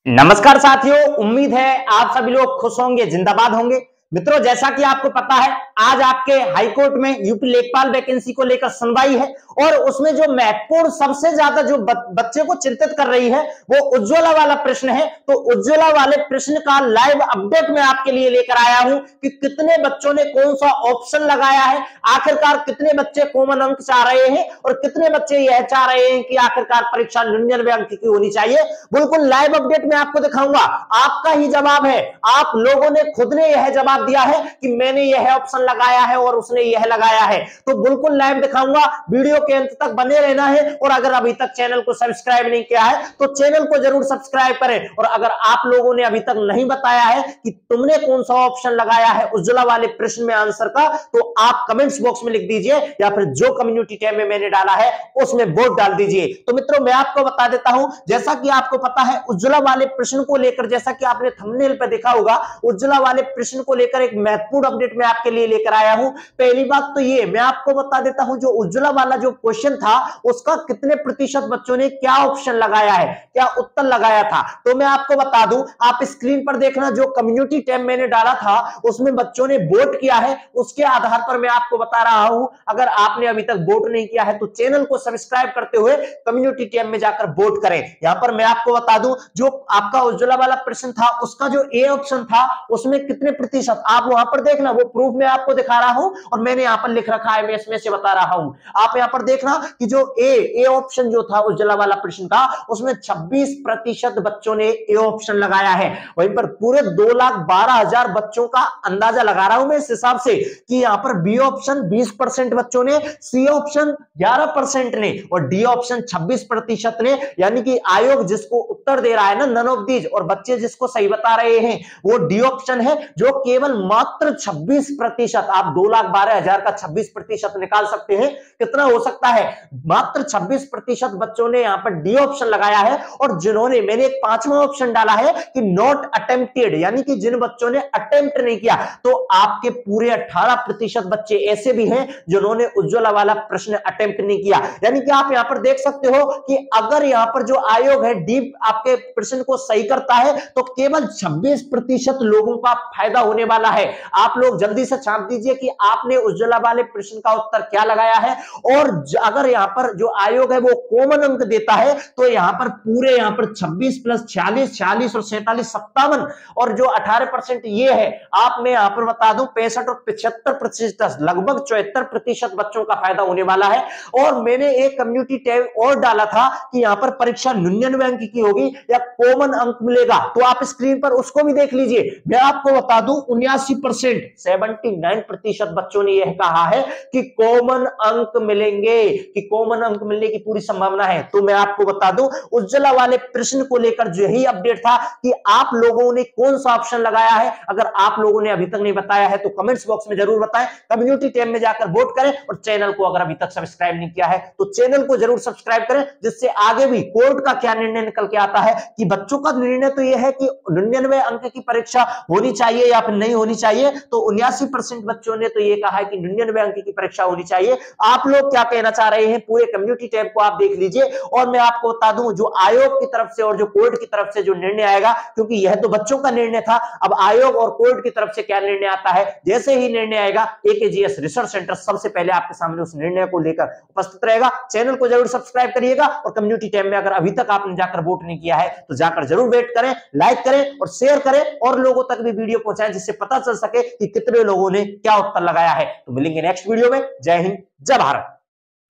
नमस्कार साथियों, उम्मीद है आप सभी लोग खुश होंगे, जिंदाबाद होंगे। मित्रों, जैसा कि आपको पता है, आज आपके हाईकोर्ट में यूपी लेखपाल वैकेंसी को लेकर सुनवाई है और उसमें जो महत्वपूर्ण सबसे ज्यादा जो बच्चे को चिंतित कर रही है वो उज्ज्वला वाला प्रश्न है। तो उज्ज्वला वाले प्रश्न का लाइव अपडेट मैं आपके लिए लेकर आया हूं कि कितने बच्चों ने कौन सा ऑप्शन लगाया है, आखिरकार कितने बच्चे कॉमन अंक चाह रहे हैं और कितने बच्चे यह चाह रहे हैं कि आखिरकार परीक्षा 99 अंक की होनी चाहिए। बिल्कुल लाइव अपडेट में आपको दिखाऊंगा। आपका ही जवाब है, आप लोगों ने खुद ने यह जवाब दिया है कि मैंने यह ऑप्शन लगाया है और उसने यह लगाया है। तो बिल्कुल लाइव दिखाऊंगा, वीडियो के अंत तक बने रहना है। और अगर अभी तक चैनल को सब्सक्राइब नहीं किया है तो चैनल को जरूर सब्सक्राइब करें। और अगर आप लोगों ने अभी तक नहीं बताया है कि तुमने कौन सा ऑप्शन लगाया है उज्ज्वला वाले प्रश्न में आंसर का, तो आप कमेंट्स बॉक्स में लिख दीजिए या फिर जो कम्युनिटी टैब में मैंने डाला है उसमें वोट डाल दीजिए। तो मित्रों, मैं आपको बता देता हूं, जैसा कि आपको पता है उज्ज्वला वाले प्रश्न को लेकर, जैसा कि आपने थंबनेल पर देखा होगा, उज्ज्वला वाले प्रश्न को लेकर एक महत्वपूर्ण अपडेट मैं आपके लिए लेकर आया हूं। पहली बात तो ये मैं आपको बता देता हूं, जो उज्ज्वला वाला जो क्वेश्चन था उसका कितने प्रतिशत बच्चों ने क्या ऑप्शन लगाया है, क्या उत्तर लगाया था। तो मैं आपको बता दूं, आप स्क्रीन पर देखना, जो कम्युनिटी टैब मैंने डाला था उसमें बच्चों ने वोट किया है, उसके आधार पर मैं आपको बता रहा हूं। अगर आपने अभी तक वोट नहीं किया है तो चैनल को सब्सक्राइब करते हुए कम्युनिटी टैब में जाकर वोट करें। यहां पर मैं आपको बता दूं, जो आपका उज्ज्वला वाला प्रश्न था उसका जो ए ऑप्शन था उसमें कितने प्रतिशत, आप वहां पर देखना, वो प्रूफ मैं आपको दिखा रहा हूं और मैंने यहां पर लिख रखा है, मैं इसमें से बता रहा हूं। आप यहां पर देखना कि जो ए ऑप्शन जो था उज्ज्वला वाला प्रश्न का, उसमें 26% बच्चों ने ए ऑप्शन लगाया है। वहीं पर पूरे 2,12,000 बच्चों का अंदाजा लगा रहा हूं मैं इस हिसाब से कि यहां पर बी ऑप्शन 20% बच्चों ने, सी ऑप्शन 11% ने और डी ऑप्शन 26% ने। यानी कि आयोग जिसको उत्तर दे रहा है ना, नन ऑफ दीज, और बच्चे जिसको सही बता रहे हैं वो डी ऑप्शन है, जो केवल मात्र 26%। आप 2,12,000 का 26% निकाल सकते हैं, कितना हो सकता है, मात्र 26% बच्चों ने यहां पर डी ऑप्शन लगाया है। और जिन्होंने, मैंने एक 5वां ऑप्शन डाला है कि नॉट अटेम्प्टेड, यानी कि जिन बच्चों ने अटेम्प्ट नहीं किया, तो आपके पूरे 18% बच्चे ऐसे भी हैं जिन्होंने उज्ज्वला वाला प्रश्न अटेम्प्ट नहीं किया। यानी कि आप यहां पर देख सकते हो कि अगर यहां पर जो आयोग है डी आपके प्रश्न को सही करता है तो केवल 26% लोगों का फायदा होने वाला है। आप लोग जल्दी से छाप दीजिए कि आपने उज्ज्वला वाले प्रश्न का उत्तर क्या लगाया है। और अगर यहां पर जो आयोग है वो कॉमन अंक देता है तो यहां पर पूरे, यहां पर 26 प्लस 46, 46 और 47, 57 और जो 18% ये है, आप मैं यहां पर बता दूं 65 और 75%, लगभग 74% बच्चों का फायदा होने वाला है। और मैंने एक कम्युनिटी टैब और डाला था कि यहां पर परीक्षा 99 अंक की होगी या कॉमन अंक मिलेगा, तो आप स्क्रीन पर उसको भी देख लीजिए। मैं आपको बता दूं 79%, 79% बच्चों ने यह कहा है कि कॉमन अंक मिलेंगे, कि कॉमन अंक मिलने की पूरी संभावना है। तो मैं आपको बता दूं, उज्ज्वला वाले प्रश्न को लेकर जो यही अपडेट था कि आप लोगों ने कौन सा ऑप्शन लगाया है। अगर आप लोगों ने अभी तक नहीं बताया है तो कमेंट्स बॉक्स में जरूर बताएं, कम्युनिटी टैब में जाकर वोट करें और चैनल को अगर अभी तक सब्सक्राइब नहीं किया है तो चैनल को जरूर सब्सक्राइब करें, जिससे आगे भी कोर्ट का क्या निर्णय निकल के आता है। कि बच्चों का निर्णय तो यह है कि 99 अंक की परीक्षा होनी चाहिए या फिर नहीं होनी चाहिए, तो 79% बच्चों ने तो ये कहा है कि 99 अंक की परीक्षा होनी चाहिए। आप लोग क्या कहना चाह रहे हैं, पूरे कम्युनिटी टैब को आप देख लीजिए। और मैं आपको बता दूं, जो आयोग की तरफ से और जो कोर्ट की तरफ से जो निर्णय आएगा, क्योंकि यह तो बच्चों का निर्णय था, अब आयोग और कोर्ट की तरफ से क्या निर्णय आता है, जैसे ही निर्णय आएगा एकेजीएस रिसर्च सेंटर सबसे पहले आपके सामने उस निर्णय को लेकर उपस्थित रहेगा। चैनल को जरूर सब्सक्राइब करिएगा और कम्युनिटी टैब में अगर अभी तक आपने जाकर वोट नहीं किया है तो जाकर जरूर वेट करें, लाइक करें और शेयर करें और लोगों तक भी वीडियो पहुंचाएं, जिससे पता चल सके कि कितने लोगों ने क्या उत्तर लगाया है। तो मिलेंगे नेक्स्ट वीडियो में। जय हिंद, जय भारत।